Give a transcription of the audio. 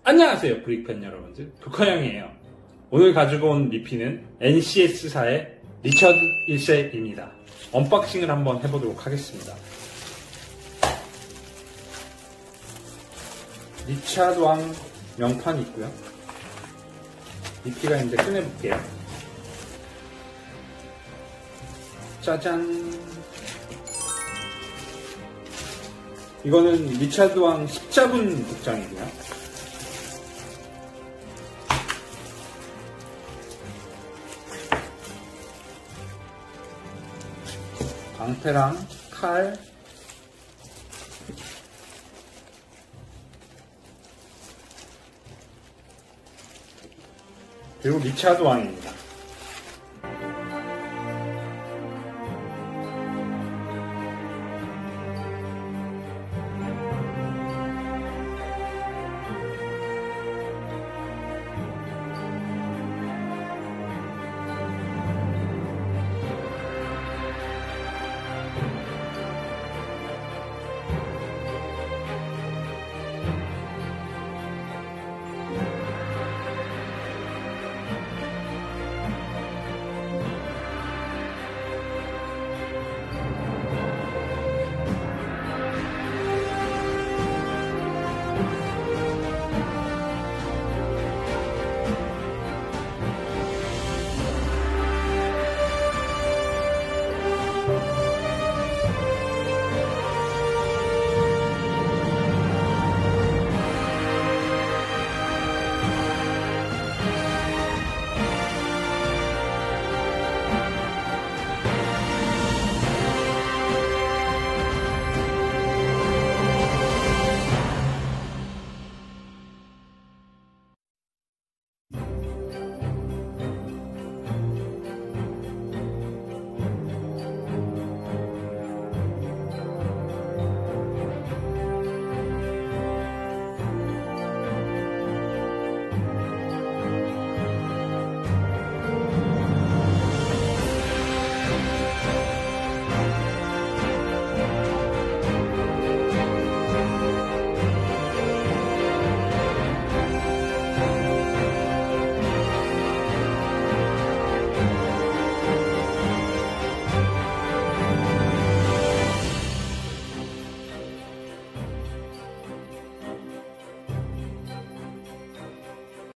안녕하세요 브릭팬 여러분들, 독화영이에요. 오늘 가지고 온 리피는 NCS사의 리처드 1세입니다. 언박싱을 한번 해보도록 하겠습니다. 리차드 왕 명판이 있고요. 리피가 있는데 꺼내볼게요. 짜잔. 이거는 리차드 왕 십자군 복장이고요. 방패랑 칼, 그리고 리차드 왕입니다.